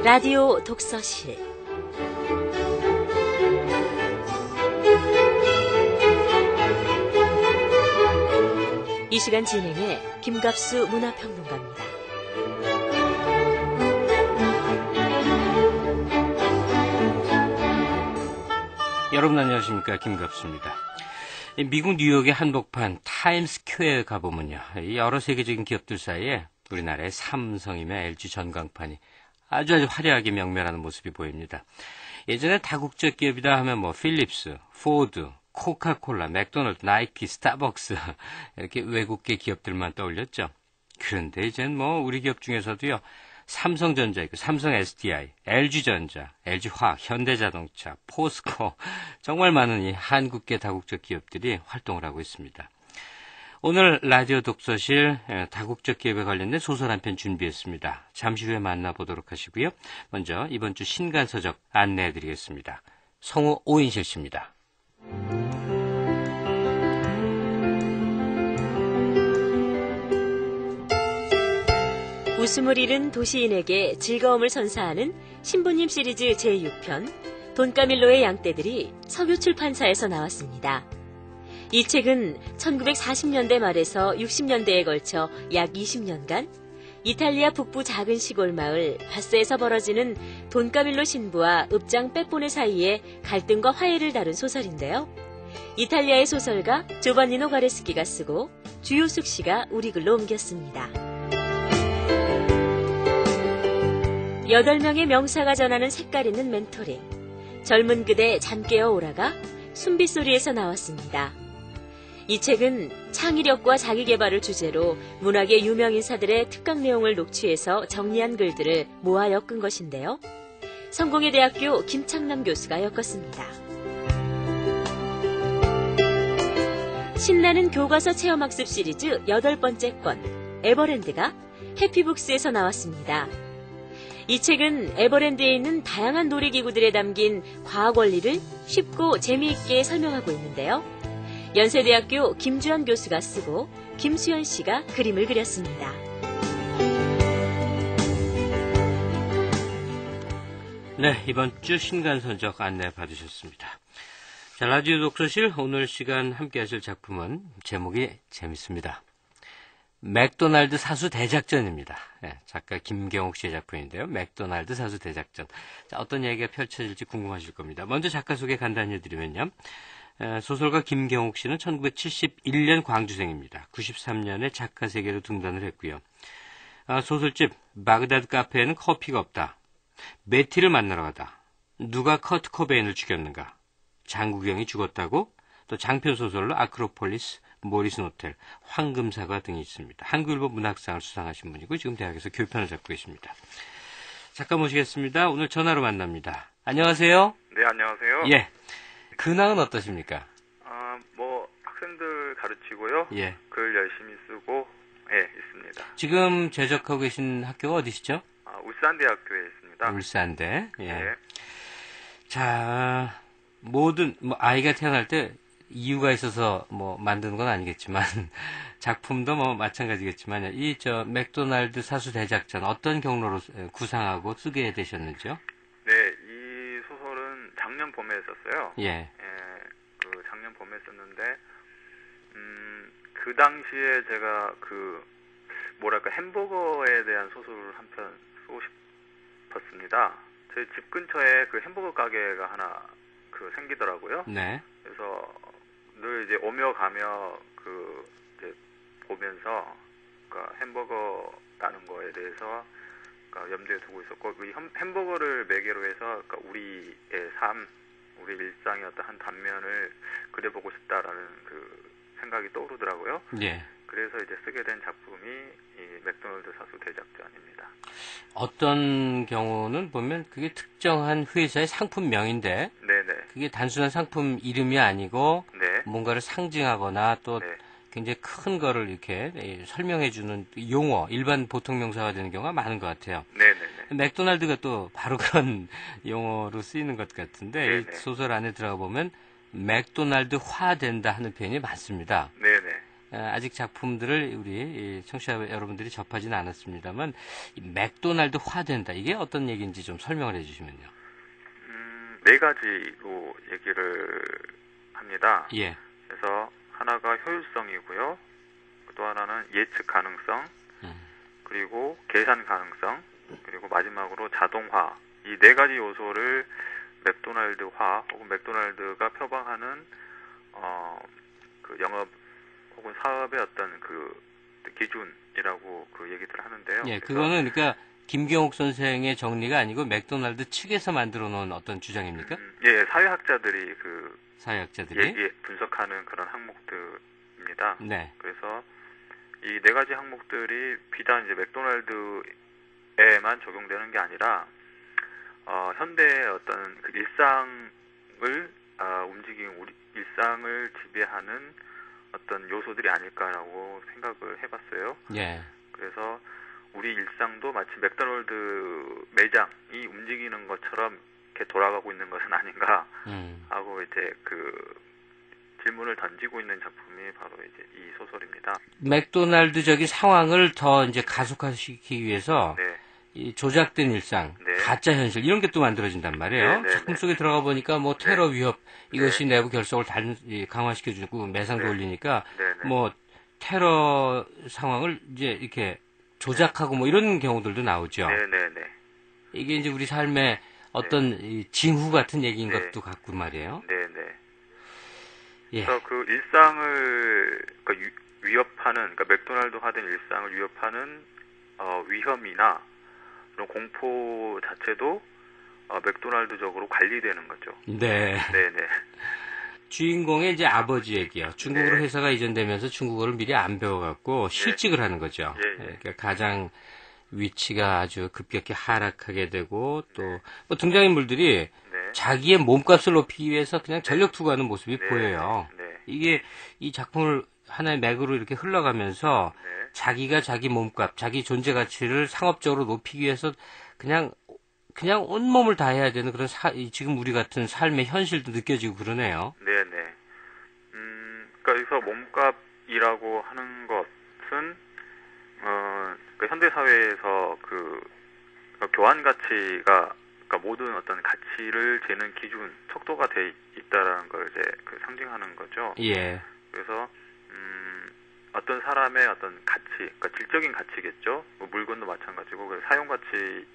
라디오 독서실 이 시간 진행해 김갑수 문화평론가입니다. 여러분 안녕하십니까, 김갑수입니다. 미국 뉴욕의 한복판 타임스퀘어에 가보면요, 여러 세계적인 기업들 사이에 우리나라의 삼성이며 LG 전광판이 아주 화려하게 명멸하는 모습이 보입니다. 예전에 다국적 기업이다 하면 필립스, 포드, 코카콜라, 맥도날드, 나이키, 스타벅스 이렇게 외국계 기업들만 떠올렸죠. 그런데 이젠 우리 기업 중에서도요, 삼성전자 있고 삼성 SDI, LG전자, LG화학, 현대자동차, 포스코 정말 많은 이 한국계 다국적 기업들이 활동을 하고 있습니다. 오늘 라디오 독서실 다국적 기업에 관련된 소설 한 편 준비했습니다. 잠시 후에 만나보도록 하시고요. 먼저 이번 주 신간서적 안내해드리겠습니다. 성우 오인실 씨입니다. 웃음을 잃은 도시인에게 즐거움을 선사하는 신부님 시리즈 제6편 돈까밀로의 양떼들이 석유 출판사에서 나왔습니다. 이 책은 1940년대 말에서 60년대에 걸쳐 약 20년간 이탈리아 북부 작은 시골 마을 바스에서 벌어지는 돈까밀로 신부와 읍장 빼뽀네 사이의 갈등과 화해를 다룬 소설인데요. 이탈리아의 소설가 조반니노 가레스키가 쓰고 주요숙 씨가 우리 글로 옮겼습니다. 8명의 명사가 전하는 색깔 있는 멘토링. 젊은 그대 잠 깨어 오라가 순빗소리에서 나왔습니다. 이 책은 창의력과 자기개발을 주제로 문학의 유명 인사들의 특강 내용을 녹취해서 정리한 글들을 모아 엮은 것인데요. 성공회 대학교 김창남 교수가 엮었습니다. 신나는 교과서 체험학습 시리즈 8번째 권 에버랜드가 해피북스에서 나왔습니다. 이 책은 에버랜드에 있는 다양한 놀이기구들에 담긴 과학 원리를 쉽고 재미있게 설명하고 있는데요. 연세대학교 김주현 교수가 쓰고 김수현 씨가 그림을 그렸습니다. 네, 이번 주 신간서적 안내 받으셨습니다. 자, 라디오 독서실 오늘 시간 함께 하실 작품은 제목이 재밌습니다. 맥도날드 사수 대작전입니다. 작가 김경옥 씨의 작품인데요. 맥도날드 사수 대작전. 자, 어떤 이야기가 펼쳐질지 궁금하실 겁니다. 먼저 작가 소개 간단히 해드리면요. 소설가 김경옥 씨는 1971년 광주생입니다. 93년에 작가 세계로 등단을 했고요. 소설집 바그다드 카페에는 커피가 없다. 메티를 만나러 가다. 누가 커트 코베인을 죽였는가. 장국영이 죽었다고. 또 장편 소설로 아크로폴리스, 모리슨 호텔, 황금사과 등이 있습니다. 한글보 문학상을 수상하신 분이고 지금 대학에서 교편을 잡고 계십니다. 작가 모시겠습니다. 오늘 전화로 만납니다. 안녕하세요. 네, 안녕하세요. 예. 근황은 어떠십니까? 학생들 가르치고요. 예. 글 열심히 쓰고, 있습니다. 지금 재적하고 계신 학교가 어디시죠? 울산대학교에 있습니다. 울산대. 예. 네. 자, 아이가 태어날 때 이유가 있어서 만드는 건 아니겠지만, 작품도 마찬가지겠지만, 맥도날드 사수 대작전 어떤 경로로 구상하고 쓰게 되셨는지요? 네, 이 소설은 작년 봄에 썼어요. 예. 작년 봄에 썼는데, 그 당시에 제가 햄버거에 대한 소설을 한 편 쓰고 싶었습니다. 저희 집 근처에 햄버거 가게가 하나 생기더라고요. 네. 그래서 늘 이제 오며 가며 이제 보면서 햄버거라는 거에 대해서 염두에 두고 있었고, 햄버거를 매개로 해서 우리의 삶, 우리 일상의 어떤 한 단면을 그려보고 싶다라는 생각이 떠오르더라고요. 예. 그래서 이제 쓰게 된 작품이 이 맥도날드 사수 대작전입니다. 어떤 경우는 보면 그게 특정한 회사의 상품명인데, 네네. 그게 단순한 상품 이름이 아니고, 네. 뭔가를 상징하거나 또 네. 굉장히 큰 거를 이렇게 설명해주는 용어, 일반 보통 명사가 되는 경우가 많은 것 같아요. 네네네. 맥도날드가 또 바로 그런 용어로 쓰이는 것 같은데, 이 소설 안에 들어가 보면 맥도날드화 된다 하는 표현이 많습니다. 네네. 아직 작품들을 우리 청취자 여러분들이 접하지는 않았습니다만 맥도날드화된다. 이게 어떤 얘기인지 좀 설명을 해주시면요. 네 가지로 얘기를 합니다. 예. 그래서 하나가 효율성이고요. 또 하나는 예측 가능성, 그리고 계산 가능성, 그리고 마지막으로 자동화. 이 네 가지 요소를 맥도날드화 혹은 맥도날드가 표방하는 그 영업 혹은 사업의 어떤 그 기준이라고 그 얘기들 하는데요. 예, 그거는 그러니까 김경옥 선생의 정리가 아니고 맥도날드 측에서 만들어 놓은 어떤 주장입니까? 예, 사회학자들이 사회학자들이 분석하는 그런 항목들입니다. 네. 그래서 이 네 가지 항목들이 비단 이제 맥도날드에만 적용되는 게 아니라 현대의 어떤 그 일상을 움직이는 우리 일상을 지배하는 어떤 요소들이 아닐까라고 생각을 해봤어요. 예. 그래서 우리 일상도 마치 맥도날드 매장이 움직이는 것처럼 이렇게 돌아가고 있는 것은 아닌가 하고 이제 그 질문을 던지고 있는 작품이 바로 이제 이 소설입니다. 맥도날드적인 상황을 더 이제 가속화시키기 위해서 네. 이 조작된 일상, 네. 가짜 현실 이런 게 또 만들어진단 말이에요. 네, 작품 네. 속에 들어가 보니까 뭐 테러 위협 이것이 내부 결속을 강화시켜주고 매상도 네. 올리니까 네, 네. 뭐 테러 상황을 이제 이렇게 조작하고 뭐 이런 경우들도 나오죠. 네네네. 이게 이제 우리 삶의 어떤 이 징후 같은 얘기인 네. 것도 같고 말이에요. 네네. 예. 그래서 그 일상을 위협하는, 그러니까 맥도날드화된 일상을 위협하는 위험이나 그런 공포 자체도 맥도날드적으로 관리되는 거죠. 네. 네네. 주인공의 이제 아버지 얘기요. 중국으로 네. 회사가 이전되면서 중국어를 미리 안 배워갖고 실직을 하는 거죠. 예, 예. 그러니까 가장 위치가 아주 급격히 하락하게 되고 또 뭐 등장인물들이 네. 자기의 몸값을 높이기 위해서 그냥 전력 투구하는 모습이 네. 보여요. 네. 이게 이 작품을 하나의 맥으로 이렇게 흘러가면서 네. 자기가 자기 몸값, 자기 존재 가치를 상업적으로 높이기 위해서 그냥 온몸을 다해야 되는 그런 지금 우리 같은 삶의 현실도 느껴지고 그러네요. 네네. 그러니까 여기서 몸값이라고 하는 것은 그 현대 사회에서 교환 가치가 그러니까 모든 어떤 가치를 재는 기준, 척도가 돼 있다라는 걸 이제 상징하는 거죠. 예. 그래서 어떤 사람의 어떤 가치, 그러니까 질적인 가치겠죠. 뭐 물건도 마찬가지고 그래서 사용 가치는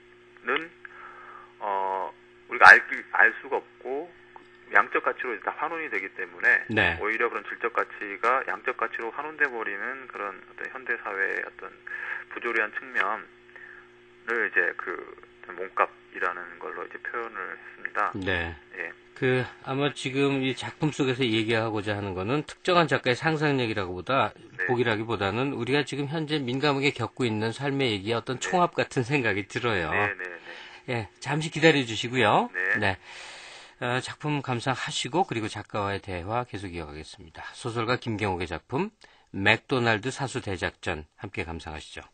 우리가 알 수가 없고 양적 가치로 다 환원이 되기 때문에 네. 오히려 그런 질적 가치가 양적 가치로 환원돼 버리는 그런 어떤 현대 사회의 어떤 부조리한 측면을 이제 몸값이라는 걸로 이제 표현을 했습니다. 네. 예. 아마 지금 이 작품 속에서 얘기하고자 하는 거는 특정한 작가의 네. 보기라기보다는 우리가 지금 현재 민감하게 겪고 있는 삶의 얘기의 어떤 총합 같은 생각이 들어요. 네네네. 예, 잠시 기다려 주시고요. 네. 작품 감상하시고 그리고 작가와의 대화 계속 이어가겠습니다. 소설가 김경옥의 작품 맥도날드 사수 대작전 함께 감상하시죠.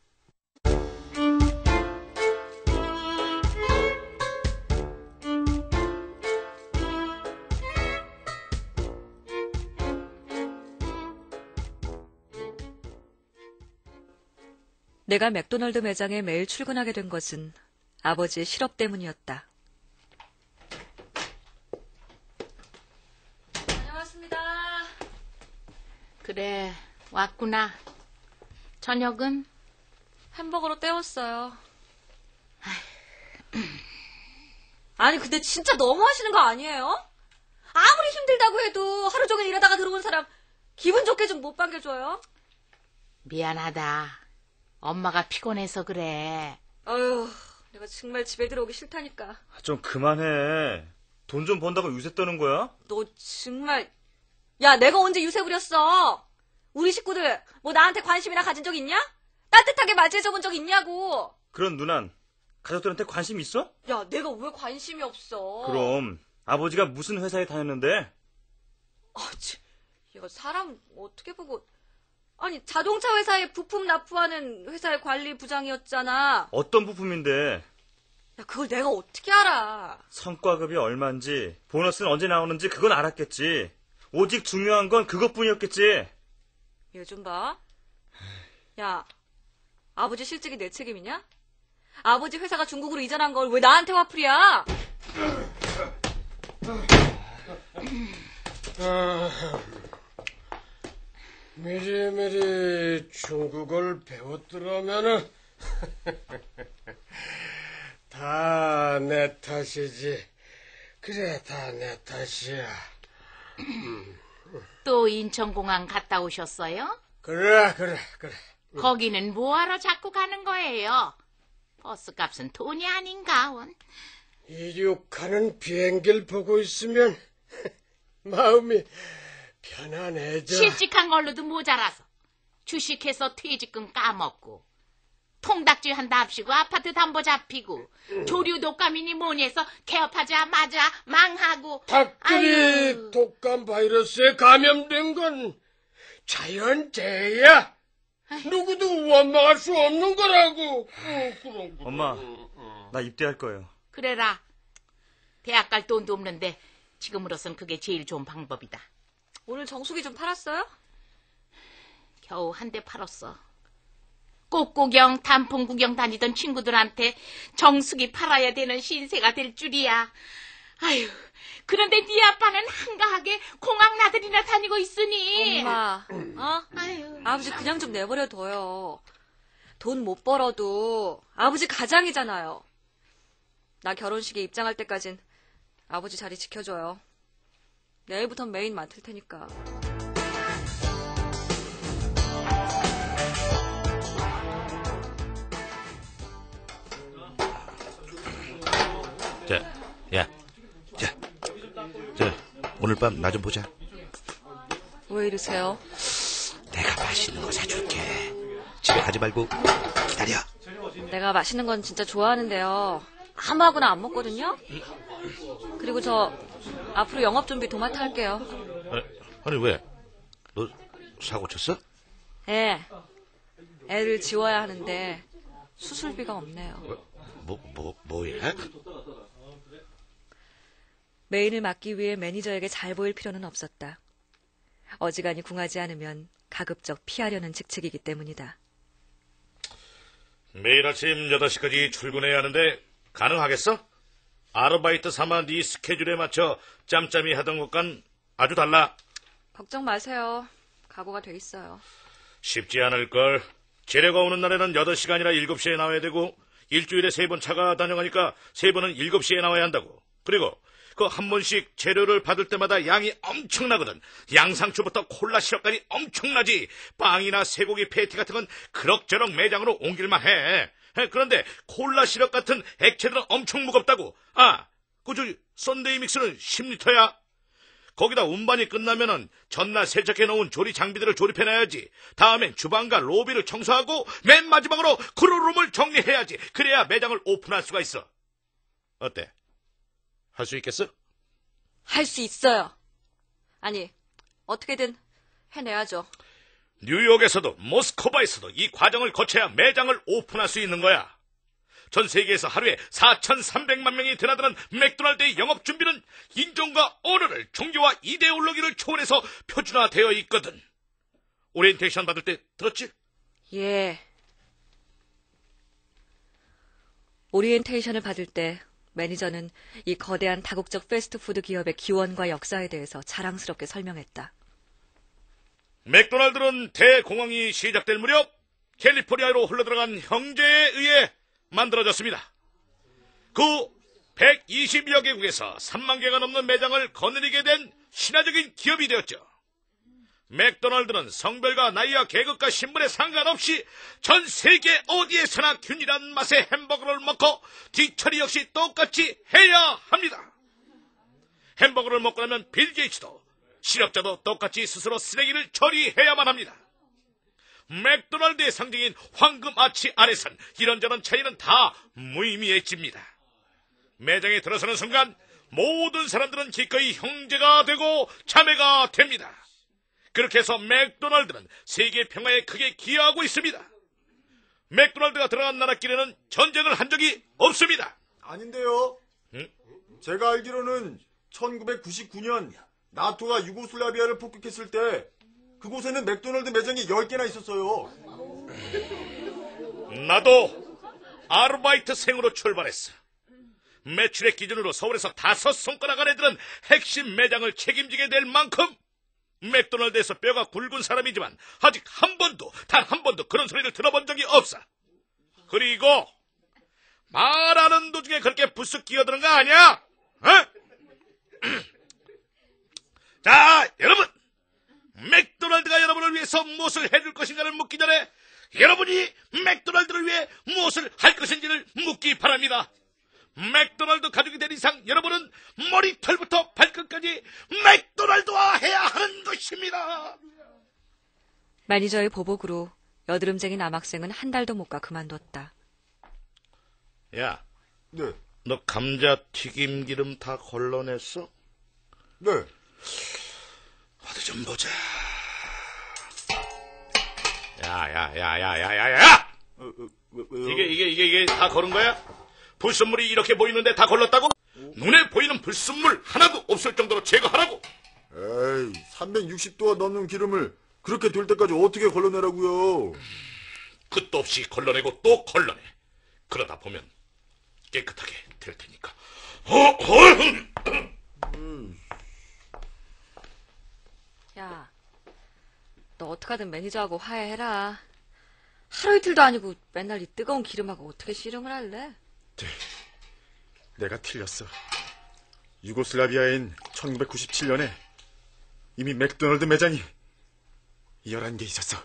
내가 맥도날드 매장에 매일 출근하게 된 것은 아버지의 실업 때문이었다. 다녀왔습니다. 그래, 왔구나. 저녁은? 햄버거로 때웠어요. 아니 근데 진짜 너무 하시는 거 아니에요? 아무리 힘들다고 해도 하루 종일 일하다가 들어온 사람 기분 좋게 좀 못 반겨줘요? 미안하다. 엄마가 피곤해서 그래. 아유, 내가 정말 집에 들어오기 싫다니까. 좀 그만해. 돈 좀 번다고 유세 떠는 거야? 너 정말... 야, 내가 언제 유세 부렸어? 우리 식구들 뭐 나한테 관심이나 가진 적 있냐? 따뜻하게 맞이해줘 본 적 있냐고. 그런 누난 가족들한테 관심 있어? 야, 내가 왜 관심이 없어? 그럼 아버지가 무슨 회사에 다녔는데? 야, 사람 어떻게 보고... 아니, 자동차 회사에 부품 납부하는 회사의 관리부장이었잖아. 어떤 부품인데? 야, 그걸 내가 어떻게 알아? 성과급이 얼만지, 보너스는 언제 나오는지 그건 알았겠지. 오직 중요한 건 그것뿐이었겠지. 얘 좀 봐. 야, 아버지 실직이 내 책임이냐? 아버지 회사가 중국으로 이전한 걸 왜 나한테 화풀이야? 미리미리 중국어를 배웠더라면은 다 내 탓이지. 그래, 다 내 탓이야. 또 인천공항 갔다 오셨어요? 그래. 거기는 뭐하러 자꾸 가는 거예요? 버스값은 돈이 아닌가, 원. 이륙하는 비행기를 보고 있으면 마음이 편안해져. 실직한 걸로도 모자라서 주식해서 퇴직금 까먹고 통닭질 한다 합시고 아파트 담보 잡히고 조류 독감이니 뭐니 해서 개업하자마자 망하고. 닭들이 독감 바이러스에 감염된 건 자연재해야. 누구도 원망할 수 없는 거라고. 엄마, 나 입대할 거예요. 그래라. 대학 갈 돈도 없는데 지금으로선 그게 제일 좋은 방법이다. 오늘 정수기 좀 팔았어요? 겨우 한 대 팔았어. 꽃구경, 단풍 구경 다니던 친구들한테 정수기 팔아야 되는 신세가 될 줄이야. 아유, 그런데 네 아빠는 한가하게 공항 나들이나 다니고 있으니. 엄마, 아유, 아버지 그냥 좀 내버려둬요. 돈 못 벌어도 아버지 가장이잖아요. 나 결혼식에 입장할 때까진 아버지 자리 지켜줘요. 내일부턴 메인 맡을 테니까. 오늘 밤 나 좀 보자. 왜 이러세요? 내가 맛있는 거 사줄게. 집에 가지 말고 기다려. 내가 맛있는 건 진짜 좋아하는데요. 아무하고나 안 먹거든요? 그리고 저 앞으로 영업 준비 도맡아 할게요. 아니 왜? 너 사고 쳤어? 예. 애를 지워야 하는데 수술비가 없네요. 뭐야? 메인을 맡기 위해 매니저에게 잘 보일 필요는 없었다. 어지간히 궁하지 않으면 가급적 피하려는 직책이기 때문이다. 매일 아침 8시까지 출근해야 하는데 가능하겠어? 아르바이트 삼아 네 스케줄에 맞춰 짬짬이 하던 것과는 아주 달라. 걱정 마세요. 각오가 돼 있어요. 쉽지 않을걸. 재료가 오는 날에는 8시간이나 7시에 나와야 되고 일주일에 3번 차가 다녀가니까 3번은 7시에 나와야 한다고. 그리고 그 한 번씩 재료를 받을 때마다 양이 엄청나거든. 양상추부터 콜라 시럽까지 엄청나지. 빵이나 쇠고기 패티 같은 건 그럭저럭 매장으로 옮길만 해. 그런데 콜라 시럽 같은 액체들은 엄청 무겁다고. 그 썬데이 믹스는 10리터야. 거기다 운반이 끝나면은 전날 세척해 놓은 조리 장비들을 조립해놔야지. 다음엔 주방과 로비를 청소하고 맨 마지막으로 크루룸을 정리해야지. 그래야 매장을 오픈할 수가 있어. 어때? 할 수 있겠어? 할 수 있어요. 아니, 어떻게든 해내야죠. 뉴욕에서도 모스크바에서도 이 과정을 거쳐야 매장을 오픈할 수 있는 거야. 전 세계에서 하루에 4,300만 명이 드나드는 맥도날드의 영업 준비는 인종과 언어를, 종교와 이데올로기를 초월해서 표준화되어 있거든. 오리엔테이션 받을 때 들었지? 예. 오리엔테이션을 받을 때 매니저는 이 거대한 다국적 패스트푸드 기업의 기원과 역사에 대해서 자랑스럽게 설명했다. 맥도날드는 대공황이 시작될 무렵 캘리포니아로 흘러들어간 형제에 의해 만들어졌습니다. 그 120여 개국에서 3만 개가 넘는 매장을 거느리게 된 신화적인 기업이 되었죠. 맥도날드는 성별과 나이와 계급과 신분에 상관없이 전 세계 어디에서나 균일한 맛의 햄버거를 먹고 뒤처리 역시 똑같이 해야 합니다. 햄버거를 먹고 나면 빌 게이츠도 실업자도 똑같이 스스로 쓰레기를 처리해야만 합니다. 맥도날드의 상징인 황금 아치 아래선 이런저런 차이는 다 무의미해집니다. 매장에 들어서는 순간 모든 사람들은 기꺼이 형제가 되고 자매가 됩니다. 그렇게 해서 맥도날드는 세계 평화에 크게 기여하고 있습니다. 맥도날드가 들어간 나라끼리는 전쟁을 한 적이 없습니다. 아닌데요. 응? 제가 알기로는 1999년 나토가 유고슬라비아를 폭격했을 때 그곳에는 맥도날드 매장이 10개나 있었어요. 나도 아르바이트생으로 출발했어. 매출의 기준으로 서울에서 5손가락 안에 드는 핵심 매장을 책임지게 될 만큼 맥도날드에서 뼈가 굵은 사람이지만 아직 단 한 번도 그런 소리를 들어본 적이 없어. 그리고 말하는 도중에 그렇게 부스 끼어드는 거 아니야? 어? 자, 여러분, 맥도날드가 여러분을 위해서 무엇을 해줄 것인가를 묻기 전에 여러분이 맥도날드를 위해 무엇을 할 것인지를 묻기 바랍니다. 맥도날드 가족이 된 이상 여러분은 머리털부터 발끝까지 맥도날드화 해야 하는 것입니다. 매니저의 보복으로 여드름쟁이 남학생은 한 달도 못 가 그만뒀다. 야, 네. 너 감자튀김 기름 다 걸러냈어? 네. 어디 좀 보자. 야! 왜요? 이게 다 걸은 거야? 불순물이 이렇게 보이는데 다 걸렀다고? 눈에 보이는 불순물 하나도 없을 정도로 제거하라고. 에이, 360도가 넘는 기름을 그렇게 될 때까지 어떻게 걸러내라고요? 끝도 없이 걸러내고 또 걸러내. 그러다 보면 깨끗하게 될 테니까. 야, 너 어떡하든 매니저하고 화해해라. 하루 이틀도 아니고 맨날 이 뜨거운 기름하고 어떻게 씨름을 할래? 내가 틀렸어. 유고슬라비아엔 1997년에 이미 맥도날드 매장이 11개 있었어.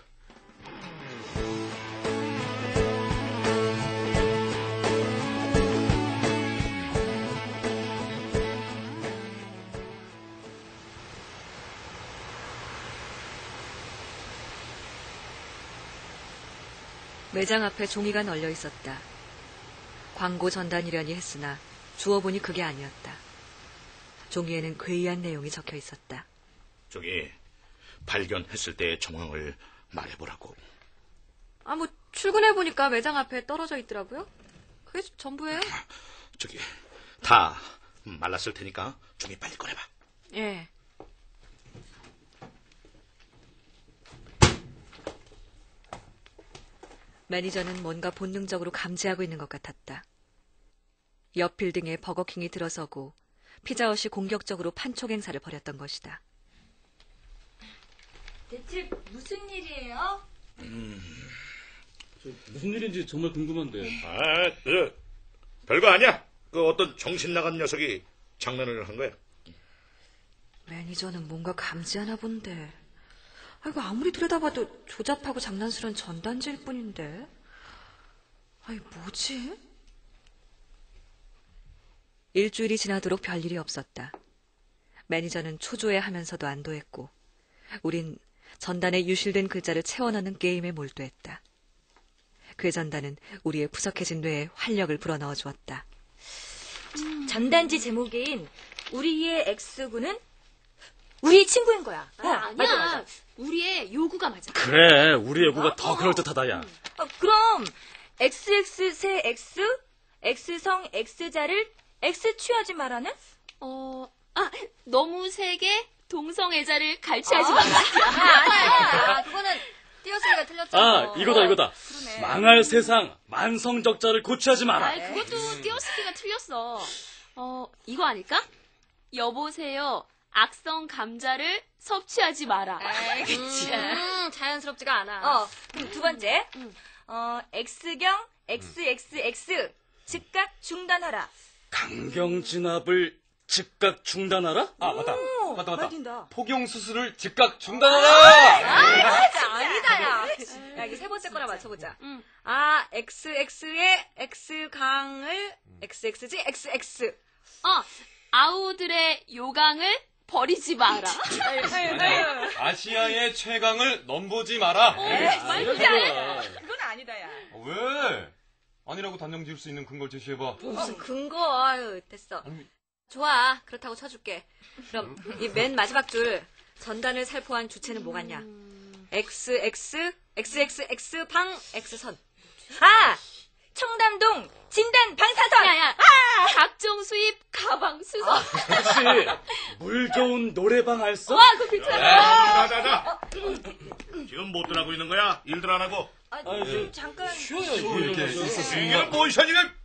매장 앞에 종이가 널려 있었다. 광고 전단이라니 했으나 주워보니 그게 아니었다. 종이에는 괴이한 내용이 적혀 있었다. 저기 발견했을 때의 정황을 말해보라고. 뭐 출근해보니까 매장 앞에 떨어져 있더라고요. 그게 전부예요. 저기 다 말랐을 테니까 종이 빨리 꺼내봐. 예. 매니저는 뭔가 본능적으로 감지하고 있는 것 같았다. 옆 빌딩에 버거킹이 들어서고 피자헛이 공격적으로 판촉 행사를 벌였던 것이다. 대체 무슨 일이에요? 무슨 일인지 정말 궁금한데. 별거 아니야. 그 어떤 정신 나간 녀석이 장난을 한 거야. 매니저는 뭔가 감지하나 본데. 이거 아무리 들여다봐도 조잡하고 장난스러운 전단지일 뿐인데. 뭐지? 일주일이 지나도록 별일이 없었다. 매니저는 초조해하면서도 안도했고 우린 전단에 유실된 글자를 채워넣는 게임에 몰두했다. 그 전단은 우리의 푸석해진 뇌에 활력을 불어넣어 주었다. 전단지 제목인 우리의 X군은 우리 친구인 거야. 아니야. 맞아. 우리의 요구가 맞아. 그래, 우리 요구가 더 그럴듯하다, 야. 그럼 XX 세 X, X성 X자를 X 취하지 말라는? 너무 세게 동성애자를 갈취하지 말라. 아니야. 그거는 띄어쓰기가 틀렸잖아. 이거다. 그러네. 망할 세상, 만성적자를 고취하지 마라. 그것도 띄어쓰기가 틀렸어. 이거 아닐까? 여보세요. 악성 감자를 섭취하지 마라. 그치. 자연스럽지가 않아. 그럼 두 번째. X경 XXX 즉각 중단하라. 강경 진압을 즉각 중단하라? 맞다. 포경 수술을 즉각 중단하라. 진짜 아니다, 야. 이게 세 번째 거나 맞춰보자. XX의 X강을 XX지 XX. 아우들의 요강을 버리지 마라. 아시아의 최강을 넘보지 마라. 그건 아니다, 야. 왜? 아니라고 단정 지을 수 있는 근거를 제시해봐. 무슨 근거? 됐어. 좋아. 그렇다고 쳐줄게. 그럼 이 맨 마지막 줄 전단을 살포한 주체는 뭐 같냐? XX, XXX 방 X선. 청담동 진단 방사선. 각종 수입 가방 수선. 혹시 물 좋은 노래방 알 수? 와, 그거 괜찮아. 자자자. 지금 뭐 들하고 있는 거야? 일들 안 하고. 잠깐 쉬어요. 이렇게 이게 뭔 션이가?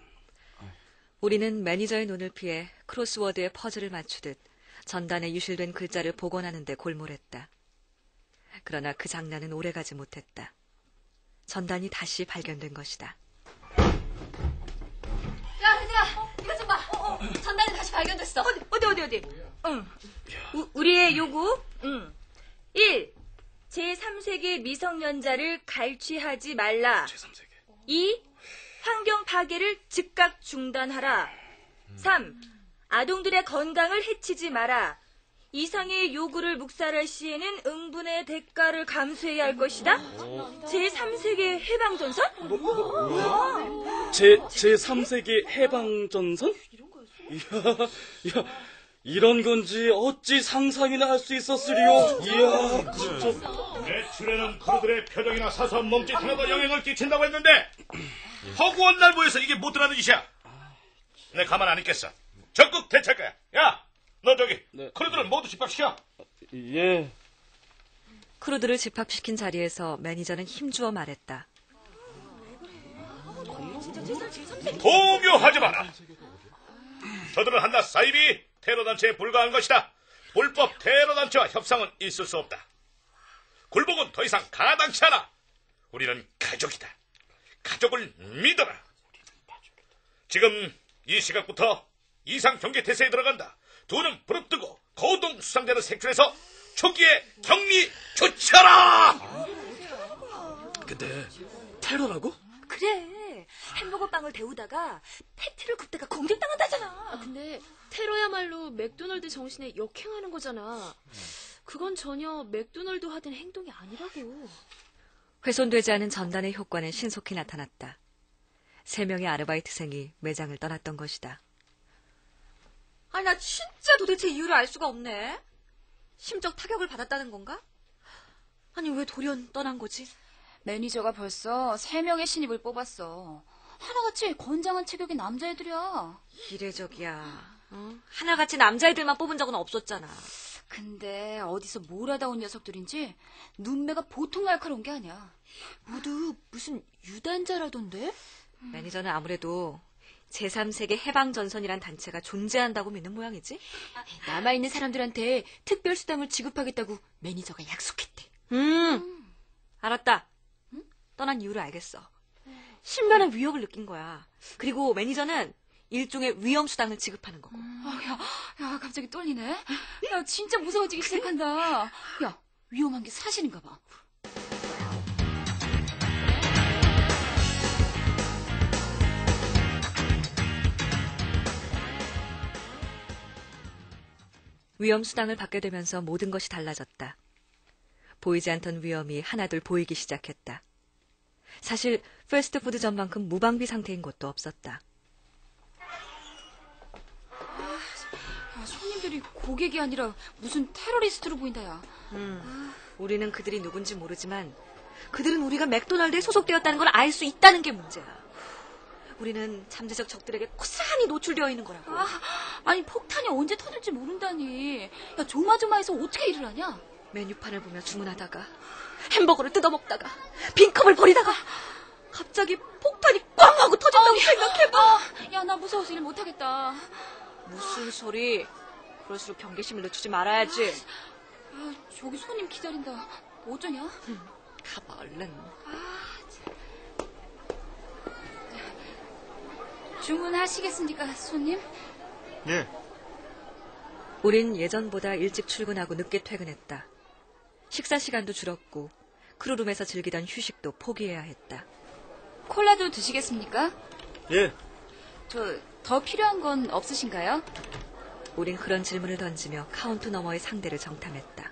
우리는 매니저의 눈을 피해 크로스워드의 퍼즐을 맞추듯 전단에 유실된 글자를 복원하는 데 골몰했다. 그러나 그 장난은 오래가지 못했다. 전단이 다시 발견된 것이다. 야, 혜지야, 이거 좀 봐. 전단이 다시 발견됐어. 어디? 응. 우리의 요구. 1. 제3세계 미성년자를 갈취하지 말라. 2. 환경 파괴를 즉각 중단하라. 3. 아동들의 건강을 해치지 마라. 이상의 요구를 묵살할 시에는 응분의 대가를 감수해야 할 것이다. 제3세계 해방전선? 제3세계 해방전선? 이야, 이런 건지 어찌 상상이나 할 수 있었으리요. 이야, 진짜. 매출에는 크루들의 표정이나 사소한 몸짓 하나도 영향을 끼친다고 했는데 허구한 날보에서 이게 못 들어가는 짓이야. 내 가만 안 있겠어. 적극 대처할 거야. 야, 너 저기 크루들을 모두 집합시켜. 예. 크루들을 집합시킨 자리에서 매니저는 힘주어 말했다. 동요하지 마라. 저들은 한낱 사입이 테러단체에 불과한 것이다. 불법 테러단체와 협상은 있을 수 없다. 굴복은 더 이상 가당치 않아. 우리는 가족이다. 가족을 믿어라. 지금 이 시각부터 이상 경계 태세에 들어간다. 두 눈 부릅뜨고 고동 수상자를 색출해서 초기에 격리 조치하라. 근데 테러라고? 그래. 햄버거 빵을 데우다가 패티를 굽다가 공격당한다잖아. 근데 테러야말로 맥도널드 정신에 역행하는 거잖아. 그건 전혀 맥도널드 하던 행동이 아니라고. 훼손되지 않은 전단의 효과는 신속히 나타났다. 3명의 아르바이트생이 매장을 떠났던 것이다. 아니, 나 진짜 도대체 이유를 알 수가 없네. 심적 타격을 받았다는 건가? 아니, 왜 돌연 떠난 거지? 매니저가 벌써 3명의 신입을 뽑았어. 하나같이 건장한 체격의 남자애들이야. 이례적이야. 하나같이 남자애들만 뽑은 적은 없었잖아. 근데 어디서 몰아다 온 녀석들인지 눈매가 보통 날카로운 게 아니야. 모두 무슨 유단자라던데? 매니저는 아무래도 제3세계 해방전선이란 단체가 존재한다고 믿는 모양이지? 남아있는 사람들한테 특별수당을 지급하겠다고 매니저가 약속했대. 알았다. 떠난 이유를 알겠어. 신변의 위협을 느낀 거야. 그리고 매니저는 일종의 위험수당을 지급하는 거고. 야, 갑자기 떨리네. 야, 진짜 무서워지기 시작한다. 야, 위험한 게 사실인가 봐. 위험수당을 받게 되면서 모든 것이 달라졌다. 보이지 않던 위험이 하나둘 보이기 시작했다. 사실 패스트푸드 전만큼 무방비 상태인 곳도 없었다. 손님들이 고객이 아니라 무슨 테러리스트로 보인다, 야. 우리는 그들이 누군지 모르지만 그들은 우리가 맥도날드에 소속되었다는 걸 알 수 있다는 게 문제야. 우리는 잠재적 적들에게 고스란히 노출되어 있는 거라고. 아니, 폭탄이 언제 터질지 모른다니. 야, 조마조마해서 어떻게 일을 하냐? 메뉴판을 보며 주문하다가 햄버거를 뜯어먹다가 빈컵을 버리다가 갑자기 폭탄이 꽝 하고 터진다고 생각해봐. 야, 나 무서워서 일 못하겠다. 무슨 소리. 그럴수록 경계심을 늦추지 말아야지. 야, 저기 손님 기다린다. 어쩌냐? 가봐, 얼른. 주문하시겠습니까, 손님? 예. 우린 예전보다 일찍 출근하고 늦게 퇴근했다. 식사 시간도 줄었고 크루룸에서 즐기던 휴식도 포기해야 했다. 콜라도 드시겠습니까? 예. 더 필요한 건 없으신가요? 우린 그런 질문을 던지며 카운터 너머의 상대를 정탐했다.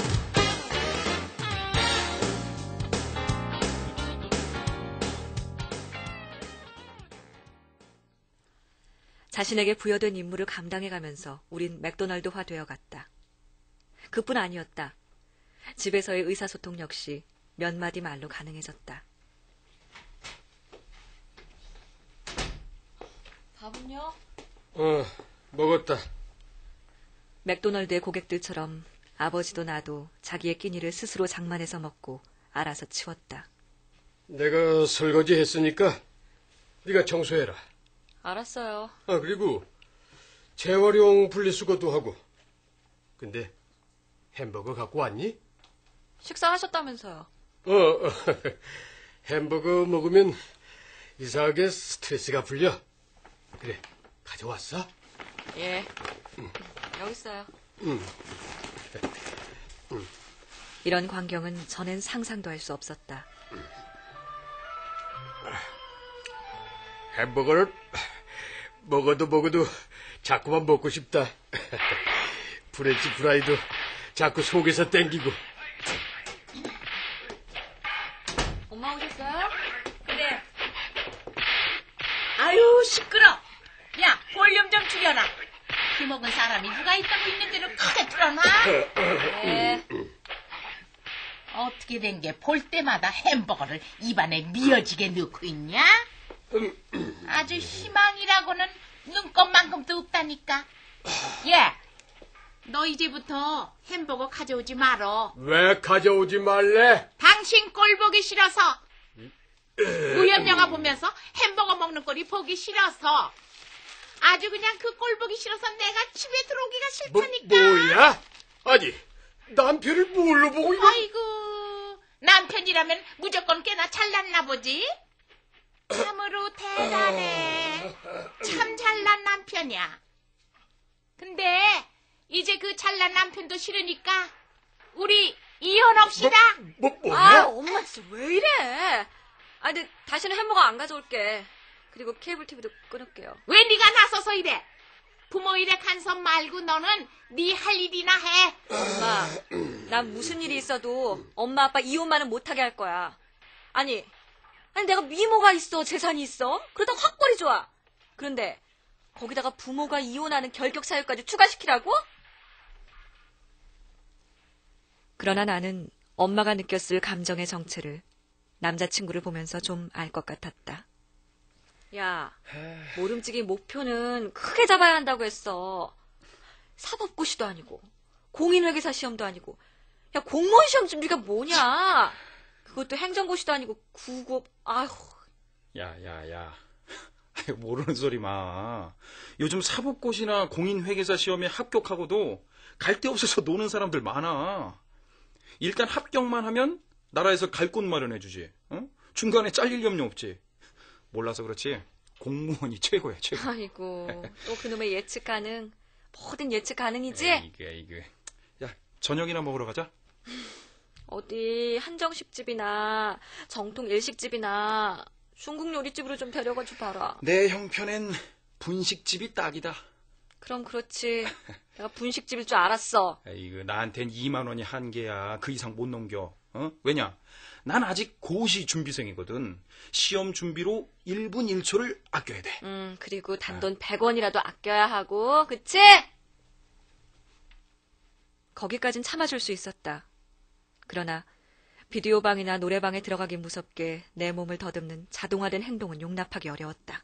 자신에게 부여된 임무를 감당해가면서 우린 맥도날드화 되어갔다. 그뿐 아니었다. 집에서의 의사소통 역시 몇 마디 말로 가능해졌다. 밥은요? 저녁? 먹었다. 맥도널드의 고객들처럼 아버지도 나도 자기의 끼니를 스스로 장만해서 먹고 알아서 치웠다. 내가 설거지 했으니까 네가 청소해라. 알았어요. 그리고 재활용 분리수거도 하고. 근데 햄버거 갖고 왔니? 식사하셨다면서요. 햄버거 먹으면 이상하게 스트레스가 풀려. 그래, 가져왔어? 예. 여기 있어요. 이런 광경은 전엔 상상도 할 수 없었다. 햄버거를 먹어도 자꾸만 먹고 싶다. 프렌치 프라이도 자꾸 속에서 땡기고. 엄마 오셨어요? 그래. 아유, 시끄러. 야, 볼륨 좀 줄여라. 피 먹은 사람이 누가 있다고 있는 데를 크게 틀어놔. 네. 어떻게 된 게 볼 때마다 햄버거를 입안에 미어지게 넣고 있냐? 아주 희망이라고는 눈꼽만큼도 없다니까. 예, 너 이제부터 햄버거 가져오지 말어. 왜 가져오지 말래? 당신 꼴 보기 싫어서. 무협 영화 보면서 햄버거 먹는 꼴이 보기 싫어서. 아주 그냥 그 꼴 보기 싫어서 내가 집에 들어오기가 싫다니까. 뭐야? 아니, 남편을 뭘로 보고 이거? 아이고, 남편이라면 무조건 꽤나 잘났나 보지? 참으로 대단해. 참 잘난 남편이야. 근데 이제 그 잘난 남편도 싫으니까 우리 이혼합시다. 뭐야? 엄마 진짜 왜 이래? 근데 다시는 햄버거 안 가져올게. 그리고 케이블 TV도 끊을게요. 왜 네가 나서서 이래? 부모 일에 간섭 말고 너는 네 할 일이나 해. 엄마, 난 무슨 일이 있어도 엄마 아빠 이혼만은 못하게 할 거야. 아니 내가 미모가 있어, 재산이 있어? 그러다 확 벌이 좋아. 그런데 거기다가 부모가 이혼하는 결격 사유까지 추가시키라고? 그러나 나는 엄마가 느꼈을 감정의 정체를 남자친구를 보면서 좀 알 것 같았다. 야, 모름지기 목표는 크게 잡아야 한다고 했어. 사법고시도 아니고 공인회계사 시험도 아니고, 야, 공무원 시험 준비가 뭐냐? 그것도 행정고시도 아니고 국어. 아휴. 야. 모르는 소리 마. 요즘 사법고시나 공인회계사 시험에 합격하고도 갈 데 없어서 노는 사람들 많아. 일단 합격만 하면 나라에서 갈 곳 마련해주지. 중간에 잘릴 염려 없지. 몰라서 그렇지 공무원이 최고야, 최고. 아이고, 또 그놈의 예측 가능. 뭐든 예측 가능이지? 이게. 야, 저녁이나 먹으러 가자. 어디 한정식집이나 정통 일식집이나 중국 요리집으로 좀 데려가줘 봐라. 내 형편엔 분식집이 딱이다. 그럼 그렇지. 내가 분식집일 줄 알았어. 이거 나한텐 2만 원이 한계야. 그 이상 못 넘겨. 왜냐? 난 아직 고시 준비생이거든. 시험 준비로 1분 1초를 아껴야 돼. 그리고 단돈 100원이라도 아껴야 하고, 그치? 거기까진 참아줄 수 있었다. 그러나 비디오방이나 노래방에 들어가기 무섭게 내 몸을 더듬는 자동화된 행동은 용납하기 어려웠다.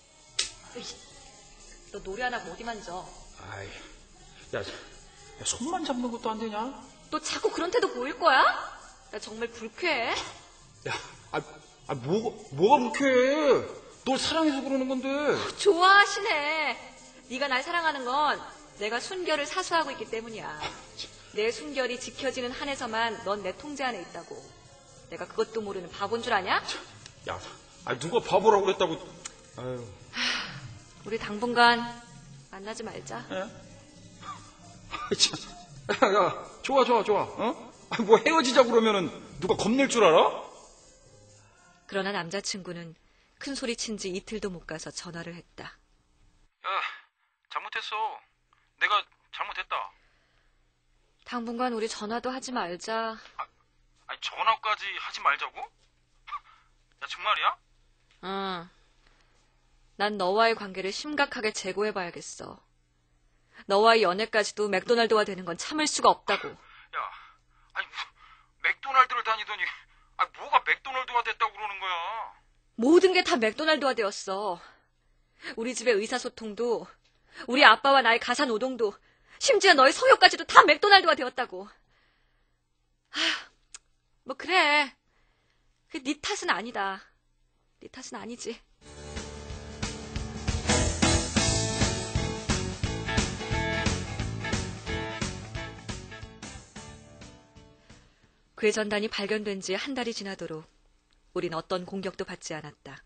너 노래 안 하고 어디 만져? 아이, 야, 손만 잡는 것도 안 되냐? 너 자꾸 그런 태도 보일 거야? 나 정말 불쾌해. 야, 뭐가 불쾌해? 널 사랑해서 그러는 건데. 좋아하시네. 네가 날 사랑하는 건 내가 순결을 사수하고 있기 때문이야. 내 순결이 지켜지는 한에서만 넌 내 통제 안에 있다고. 내가 그것도 모르는 바본 줄 아냐? 야, 누가 바보라고 그랬다고. 아유. 우리 당분간 만나지 말자. 야, 좋아. 뭐 헤어지자 그러면은 누가 겁낼 줄 알아? 그러나 남자친구는 큰 소리 친 지 이틀도 못 가서 전화를 했다. 야, 잘못했어. 내가 잘못했다. 당분간 우리 전화도 하지 말자. 아니, 전화까지 하지 말자고? 야, 정말이야? 응. 난 너와의 관계를 심각하게 재고해봐야겠어. 너와의 연애까지도 맥도날드화 되는 건 참을 수가 없다고. 야, 아니, 맥도날드를 다니더니 뭐가 맥도날드화 됐다고 그러는 거야? 모든 게 다 맥도날드화 되었어. 우리 집의 의사소통도, 우리 아빠와 나의 가사노동도, 심지어 너의 성욕까지도 다 맥도날드가 되었다고. 뭐 그래. 네 탓은 아니다. 네 탓은 아니지. 괴전단이 발견된 지 한 달이 지나도록 우린 어떤 공격도 받지 않았다.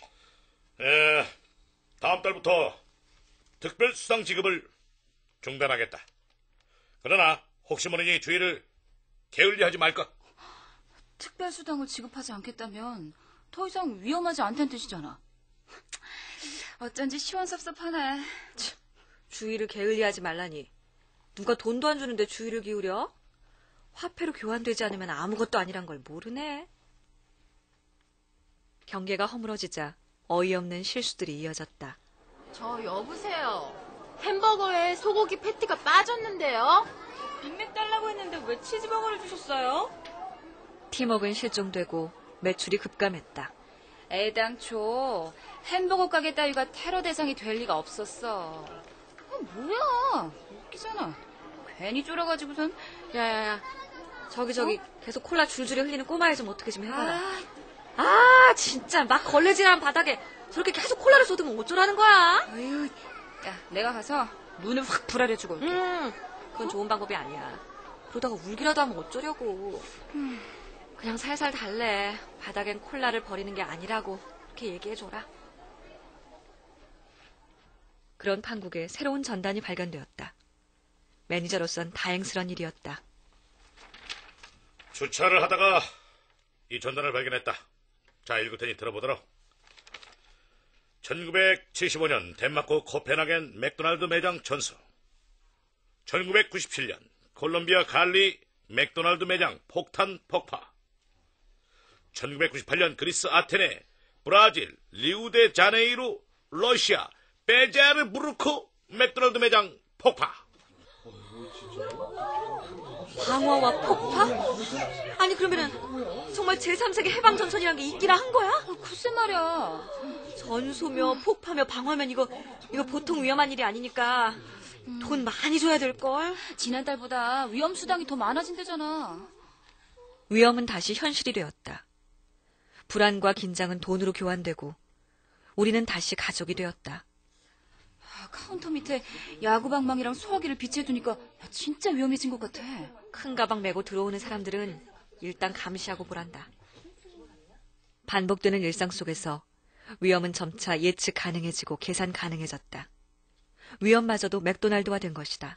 다음 달부터 특별수당 지급을 중단하겠다. 그러나 혹시 모르니 주의를 게을리하지 말까? 특별수당을 지급하지 않겠다면 더 이상 위험하지 않다는 뜻이잖아. 어쩐지 시원섭섭하네. 주의를 게을리하지 말라니. 누가 돈도 안 주는데 주의를 기울여? 화폐로 교환되지 않으면 아무것도 아니란 걸 모르네. 경계가 허물어지자 어이없는 실수들이 이어졌다. 저 여보세요. 햄버거에 소고기 패티가 빠졌는데요. 빅맥 달라고 했는데 왜 치즈버거를 주셨어요? 팀워크는 실종되고 매출이 급감했다. 애당초 햄버거 가게 따위가 테러 대상이 될 리가 없었어. 뭐야, 웃기잖아. 괜히 쫄아가지고선. 야야야, 저기 계속 콜라 줄줄이 흘리는 꼬마애 좀 어떻게 좀 해봐라. 진짜 막 걸레질하는 바닥에 저렇게 계속 콜라를 쏟으면 어쩌라는 거야? 아유, 야, 내가 가서 문을 확 불아려주고 올게. 그건 좋은 방법이 아니야. 그러다가 울기라도 하면 어쩌려고. 그냥 살살 달래. 바닥엔 콜라를 버리는 게 아니라고 그렇게 얘기해줘라. 그런 판국에 새로운 전단이 발견되었다. 매니저로선 다행스런 일이었다. 주차를 하다가 이 전단을 발견했다. 자, 읽을 테니 들어보도록. 1975년 덴마크 코펜하겐 맥도날드 매장 전수. 1997년 콜롬비아 갈리 맥도날드 매장 폭탄 폭파. 1998년 그리스 아테네, 브라질, 리우데자네이루, 러시아, 베자르부르크 맥도날드 매장 폭파. 방화와 폭파? 아니 그러면은 정말 제3세계 해방전선이란 게 있기나 한 거야? 글쎄 말이야. 전소며 폭파며 방화면 이거 보통 위험한 일이 아니니까 돈 많이 줘야 될걸? 지난달보다 위험수당이 더 많아진대잖아. 위험은 다시 현실이 되었다. 불안과 긴장은 돈으로 교환되고 우리는 다시 가족이 되었다. 카운터 밑에 야구방망이랑 소화기를 비치해두니까 진짜 위험해진 것 같아. 큰 가방 메고 들어오는 사람들은 일단 감시하고 보란다. 반복되는 일상 속에서 위험은 점차 예측 가능해지고 계산 가능해졌다. 위험마저도 맥도날드화 된 것이다.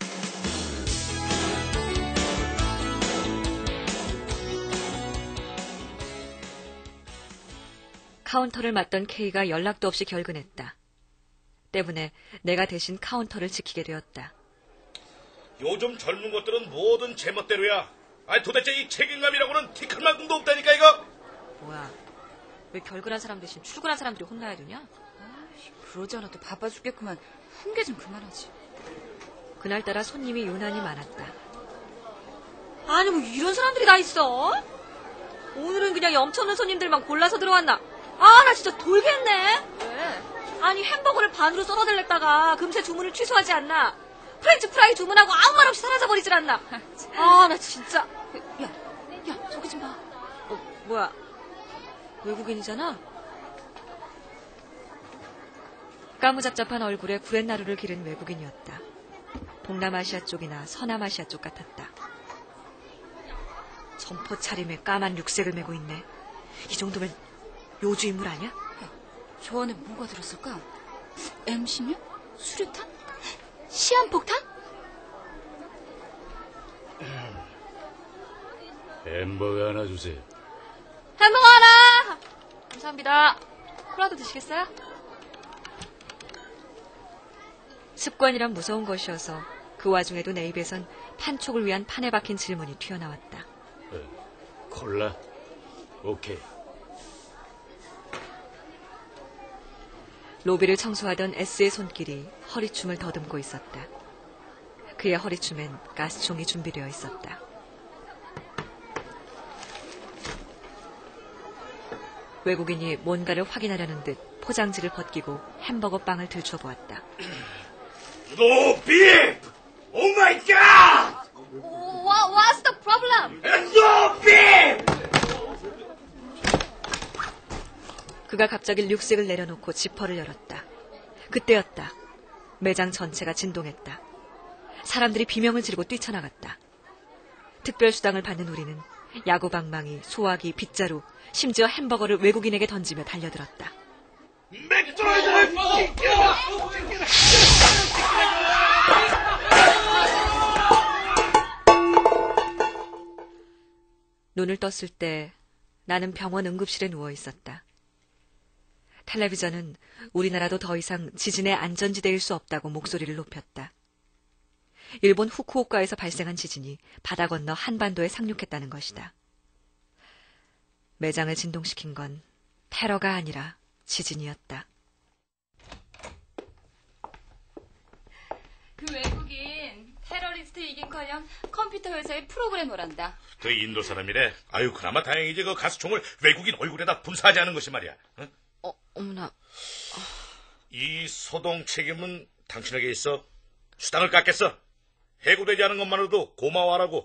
카운터를 맡던 K가 연락도 없이 결근했다. 때문에 내가 대신 카운터를 지키게 되었다. 요즘 젊은 것들은 뭐든 제멋대로야. 아니 도대체 이 책임감이라고는 티끌 만큼도 없다니까 이거. 뭐야, 왜 결근한 사람 대신 출근한 사람들이 혼나야 되냐? 그러지 않아도 바빠 죽겠구만. 훈계 좀 그만하지. 그날따라 손님이 유난히 많았다. 아니 뭐 이런 사람들이 다 있어? 오늘은 그냥 염쳐없는 손님들만 골라서 들어왔나? 나 진짜 돌겠네. 왜? 아니 햄버거를 반으로 썰어달랬다가 금세 주문을 취소하지 않나? 프렌치 프라이 주문하고 아무 말 없이 사라져버리질 않나? 나 진짜. 야, 저기 좀 봐. 뭐야? 외국인이잖아? 까무잡잡한 얼굴에 구렛나루를 기른 외국인이었다. 동남아시아 쪽이나 서남아시아 쪽 같았다. 점퍼 차림에 까만 육색을 메고 있네. 이 정도면 요주 인물 아니야? 저 안에 뭐가 들었을까? M16? 수류탄? 시한폭탄? 햄버거 하나 주세요. 햄버거 하나! 감사합니다. 콜라도 드시겠어요? 습관이란 무서운 것이어서 그 와중에도 내 입에선 판촉을 위한 판에 박힌 질문이 튀어나왔다. 콜라? 오케이. 로비를 청소하던 S의 손길이 허리춤을 더듬고 있었다. 그의 허리춤엔 가스총이 준비되어 있었다. 외국인이 뭔가를 확인하려는 듯 포장지를 벗기고 햄버거 빵을 들춰보았다. No beef! Oh my God! What's the problem? No beef! 그가 갑자기 륙색을 내려놓고 지퍼를 열었다. 그때였다. 매장 전체가 진동했다. 사람들이 비명을 지르고 뛰쳐나갔다. 특별수당을 받는 우리는 야구방망이, 소화기, 빗자루, 심지어 햄버거를 외국인에게 던지며 달려들었다. 눈을 떴을 때 나는 병원 응급실에 누워 있었다. 텔레비전은 우리나라도 더 이상 지진의 안전지대일 수 없다고 목소리를 높였다. 일본 후쿠오카에서 발생한 지진이 바다 건너 한반도에 상륙했다는 것이다. 매장을 진동시킨 건 테러가 아니라 지진이었다. 그 외국인 테러리스트 이긴커녕 컴퓨터 회사의 프로그래머란다. 그 인도 사람이래. 아유, 그나마 다행이지. 그 가스총을 외국인 얼굴에다 분사하지 않은 것이 말이야. 응? 어머나. 이 소동 책임은 당신에게 있어. 수당을 깎겠어. 해고되지 않은 것만으로도 고마워하라고.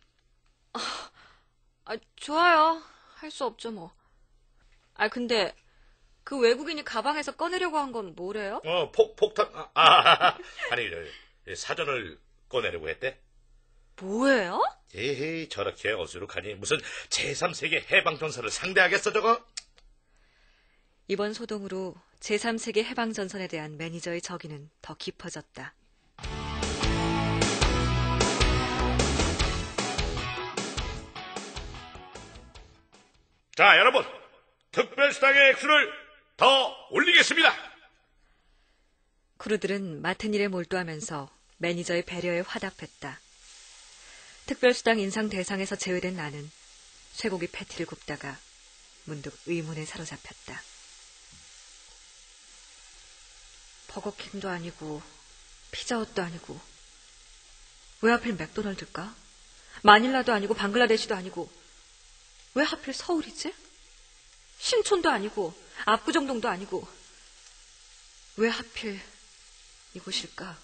좋아요. 할 수 없죠 뭐. 근데 그 외국인이 가방에서 꺼내려고 한 건 뭐래요? 폭탄. 아니, 사전을 꺼내려고 했대. 뭐예요? 에헤이, 저렇게 어수룩하니 무슨 제3세계 해방전선을 상대하겠어 저거? 이번 소동으로 제3세계 해방전선에 대한 매니저의 적의는 더 깊어졌다. 자, 여러분, 특별수당의 액수를 더 올리겠습니다. 크루들은 맡은 일에 몰두하면서 매니저의 배려에 화답했다. 특별수당 인상 대상에서 제외된 나는 쇠고기 패티를 굽다가 문득 의문에 사로잡혔다. 버거킹도 아니고 피자헛도 아니고 왜 하필 맥도날드일까? 마닐라도 아니고 방글라데시도 아니고 왜 하필 서울이지? 신촌도 아니고 압구정동도 아니고 왜 하필 이곳일까?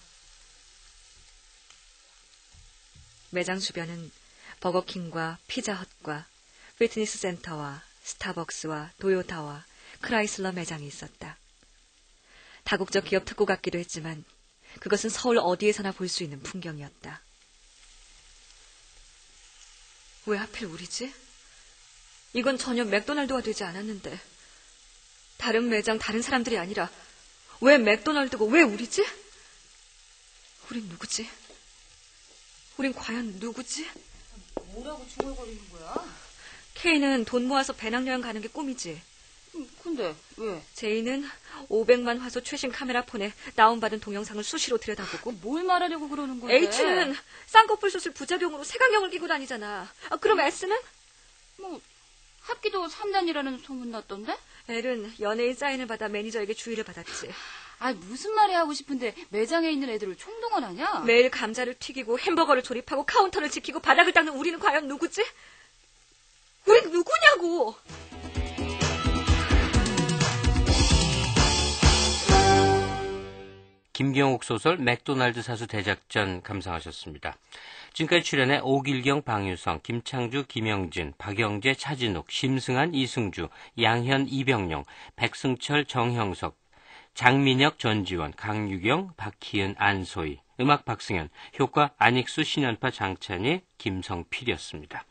매장 주변은 버거킹과 피자헛과 피트니스 센터와 스타벅스와 도요타와 크라이슬러 매장이 있었다. 다국적 기업 특구 같기도 했지만 그것은 서울 어디에서나 볼 수 있는 풍경이었다. 왜 하필 우리지? 이건 전혀 맥도날드가 되지 않았는데 다른 매장, 다른 사람들이 아니라 왜 맥도날드고 왜 우리지? 우린 누구지? 우린 과연 누구지? 뭐라고 중얼거리는 거야? K는 돈 모아서 배낭여행 가는 게 꿈이지. 근데 왜? 제이는 500만 화소 최신 카메라폰에 다운받은 동영상을 수시로 들여다보고. 뭘 말하려고 그러는 건데? H는 쌍꺼풀 수술 부작용으로 색안경을 끼고 다니잖아. 그럼 S는? 합기도 3단이라는 소문 났던데? L은 연예인 사인을 받아 매니저에게 주의를 받았지. 무슨 말이 하고 싶은데 매장에 있는 애들을 총동원하냐? 매일 감자를 튀기고 햄버거를 조립하고 카운터를 지키고 바닥을 닦는 우리는 과연 누구지? 우린 누구냐고! 김경옥 소설 맥도날드 사수 대작전 감상하셨습니다. 지금까지 출연해 오길경, 방유성, 김창주, 김영진, 박영재, 차진욱, 심승한, 이승주, 양현, 이병용, 백승철, 정형석, 장민혁, 전지원, 강유경, 박희은, 안소희, 음악 박승현, 효과 안익수, 신연파, 장찬희, 김성필이었습니다.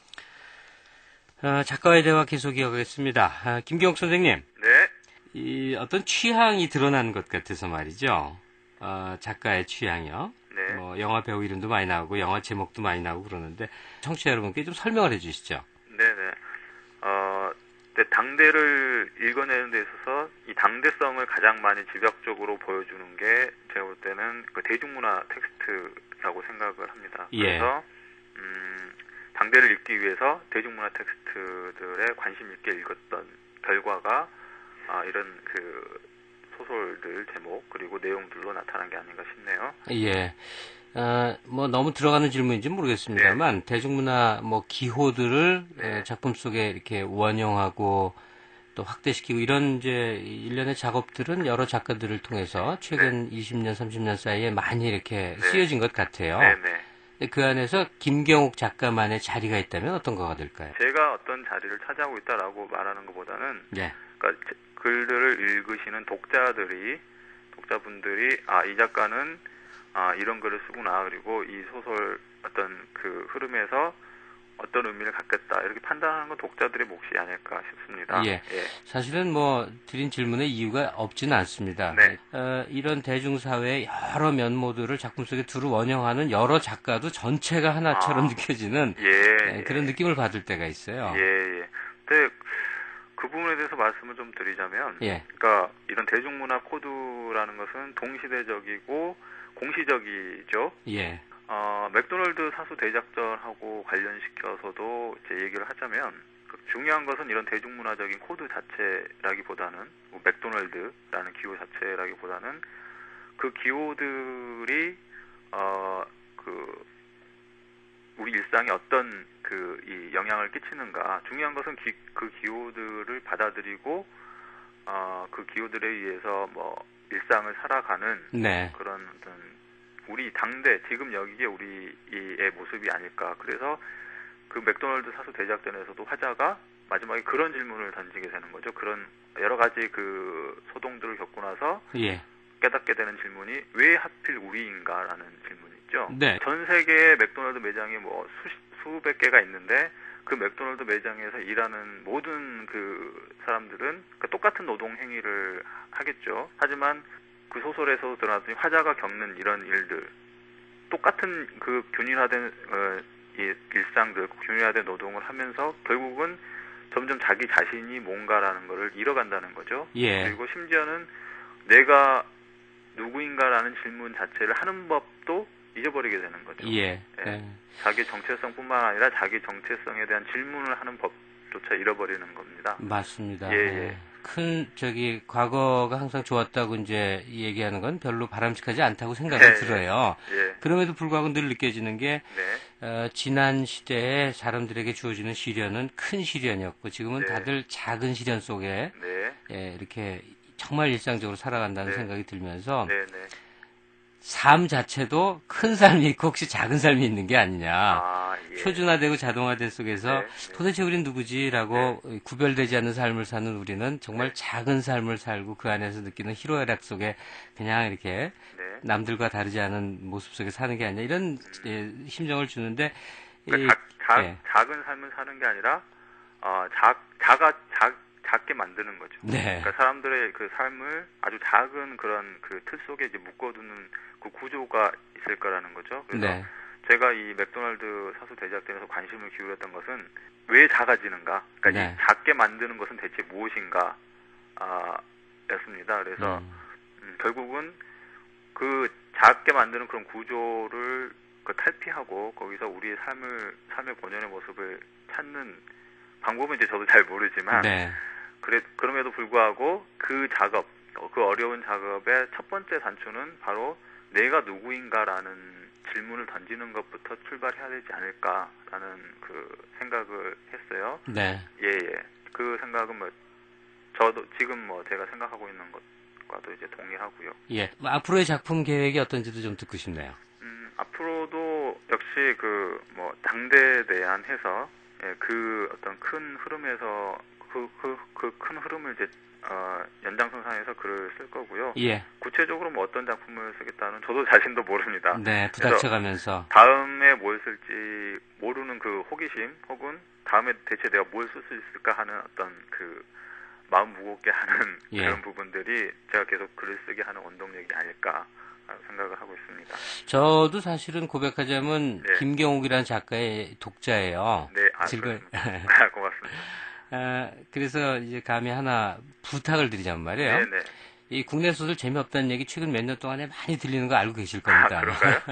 작가와의 대화 계속 이어가겠습니다. 김경옥 선생님. 네. 이 어떤 취향이 드러나는 것 같아서 말이죠. 작가의 취향이요. 네. 뭐 영화 배우 이름도 많이 나오고 영화 제목도 많이 나오고 그러는데 청취자 여러분께 좀 설명을 해주시죠. 네네. 당대를 읽어내는 데 있어서 이 당대성을 가장 많이 집약적으로 보여주는 게 제가 볼 때는 그 대중문화 텍스트라고 생각을 합니다. 그래서 당대를 읽기 위해서 대중문화 텍스트들에 관심 있게 읽었던 결과가 이런 그 소설들 제목 그리고 내용들로 나타난 게 아닌가 싶네요. 예. 뭐 너무 들어가는 질문인지 모르겠습니다만 대중문화 뭐 기호들을 작품 속에 이렇게 원용하고 또 확대시키고 이런 이제 일련의 작업들은 여러 작가들을 통해서 최근 20년, 30년 사이에 많이 이렇게 쓰여진 것 같아요. 그 안에서 김경욱 작가만의 자리가 있다면 어떤 거가 될까요? 제가 어떤 자리를 차지하고 있다라고 말하는 것보다는 그러니까 글들을 읽으시는 독자분들이 이 작가는 이런 글을 쓰구나, 그리고 이 소설 어떤 그 흐름에서 어떤 의미를 갖겠다, 이렇게 판단하는 건 독자들의 몫이 아닐까 싶습니다. 사실은 뭐 드린 질문에 이유가 없지는 않습니다. 이런 대중사회의 여러 면모들을 작품 속에 두루 원형하는 여러 작가도 전체가 하나처럼 느껴지는 그런 느낌을 받을 때가 있어요. 근데 그 부분에 대해서 말씀을 좀 드리자면, 그러니까 이런 대중문화 코드라는 것은 동시대적이고 공시적이죠. 맥도널드 사수 대작전하고 관련시켜서도 이제 얘기를 하자면, 중요한 것은 이런 대중문화적인 코드 자체라기보다는, 맥도널드라는 기호 자체라기보다는 그 기호들이 우리 일상에 어떤 이 영향을 끼치는가. 중요한 것은 그 기호들을 받아들이고 그 기호들에 의해서 뭐 일상을 살아가는 그런 어떤 우리 당대 지금 여기에 우리의 모습이 아닐까. 그래서 그 맥도널드 사수 대작전에서도 화자가 마지막에 그런 질문을 던지게 되는 거죠. 그런 여러 가지 그 소동들을 겪고 나서 깨닫게 되는 질문이 왜 하필 우리인가라는 질문이 있죠. 전 세계의 맥도날드 매장이 뭐 수백 개가 있는데 그 맥도날드 매장에서 일하는 모든 그 사람들은 똑같은 노동 행위를 하겠죠. 하지만 그 소설에서도 드러났더니 화자가 겪는 이런 일들, 똑같은 그 균일화된 일상들, 균일화된 노동을 하면서 결국은 점점 자기 자신이 뭔가라는 거를 잃어간다는 거죠. 그리고 심지어는 내가 누구인가라는 질문 자체를 하는 법도 잊어버리게 되는 거죠. 자기 정체성뿐만 아니라 자기 정체성에 대한 질문을 하는 법조차 잃어버리는 겁니다. 맞습니다. 큰 과거가 항상 좋았다고 이제 얘기하는 건 별로 바람직하지 않다고 생각이 들어요. 그럼에도 불구하고 늘 느껴지는 게 지난 시대에 사람들에게 주어지는 시련은 큰 시련이었고 지금은 다들 작은 시련 속에 이렇게 정말 일상적으로 살아간다는 생각이 들면서 삶 자체도 큰 삶이 있고 혹시 작은 삶이 있는 게 아니냐. 표준화되고 자동화된 속에서 도대체 우린 누구지라고 구별되지 않는 삶을 사는 우리는 정말 작은 삶을 살고 그 안에서 느끼는 희로애락 속에 그냥 이렇게 남들과 다르지 않은 모습 속에 사는 게 아니냐. 이런 심정을 주는데 그러니까 작은 삶을 사는 게 아니라 작게 만드는 거죠. 그러니까 사람들의 그 삶을 아주 작은 그런 그 틀 속에 이제 묶어두는 그 구조가 있을 거라는 거죠. 그래서 제가 이 맥도날드 사수 대작전에서 관심을 기울였던 것은 왜 작아지는가? 그러니까 이 작게 만드는 것은 대체 무엇인가? 였습니다. 그래서 결국은 그 작게 만드는 그런 구조를 탈피하고 거기서 우리의 삶의 본연의 모습을 찾는 방법은 이제 저도 잘 모르지만 그럼에도 불구하고 그 작업, 그 어려운 작업의 첫 번째 단추는 바로 내가 누구인가라는 질문을 던지는 것부터 출발해야 되지 않을까라는 그 생각을 했어요. 그 생각은 저도 지금 제가 생각하고 있는 것과도 이제 동일하고요. 앞으로의 작품 계획이 어떤지도 좀 듣고 싶네요. 앞으로도 역시 당대에 대한 해서 그 어떤 큰 흐름에서 그 큰 흐름을 이제 연장선상에서 글을 쓸 거고요. 구체적으로 어떤 작품을 쓰겠다는 저도 자신도 모릅니다. 부닥쳐가면서 다음에 뭘 쓸지 모르는 그 호기심 혹은 다음에 대체 내가 뭘 쓸 수 있을까 하는 어떤 그 마음 무겁게 하는 그런 부분들이 제가 계속 글을 쓰게 하는 원동력이 아닐까 생각을 하고 있습니다. 저도 사실은 고백하자면 김경욱이라는 작가의 독자예요. 고맙습니다. 그래서 이제 감히 하나 부탁을 드리자면 말이에요. 이 국내 소설 재미없다는 얘기 최근 몇 년 동안에 많이 들리는 거 알고 계실 겁니다.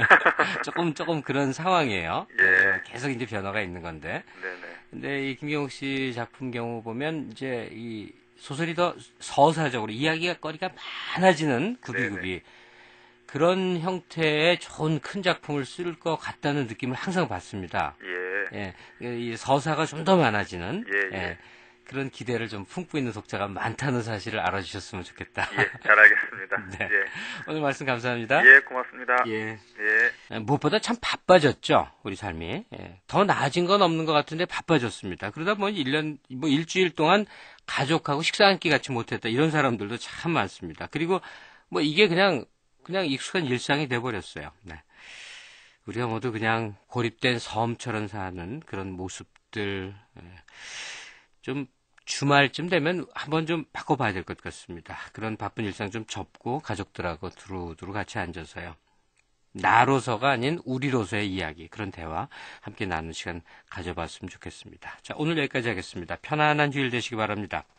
조금 그런 상황이에요. 계속 이제 변화가 있는 건데. 근데 이 김경욱 씨 작품 경우 보면 이제 이 소설이 더 서사적으로 이야기가 거리가 많아지는 구비구비. 그런 형태의 좋은 큰 작품을 쓸 것 같다는 느낌을 항상 받습니다. 이 서사가 좀 더 많아지는 그런 기대를 좀 품고 있는 독자가 많다는 사실을 알아주셨으면 좋겠다. 예, 잘 알겠습니다. 네. 예. 오늘 말씀 감사합니다. 예, 고맙습니다. 예. 예. 무엇보다 참 바빠졌죠, 우리 삶이. 예. 더 나아진 건 없는 것 같은데 바빠졌습니다. 그러다 보니 일주일 동안 가족하고 식사 한 끼 같이 못했다, 이런 사람들도 참 많습니다. 그리고 이게 그냥 익숙한 일상이 돼버렸어요. 네. 우리가 모두 그냥 고립된 섬처럼 사는 그런 모습들, 좀 주말쯤 되면 한번 좀 바꿔봐야 될 것 같습니다. 그런 바쁜 일상 좀 접고 가족들하고 두루두루 같이 앉아서요. 나로서가 아닌 우리로서의 이야기, 그런 대화 함께 나누는 시간 가져봤으면 좋겠습니다. 자, 오늘 여기까지 하겠습니다. 편안한 주일 되시기 바랍니다.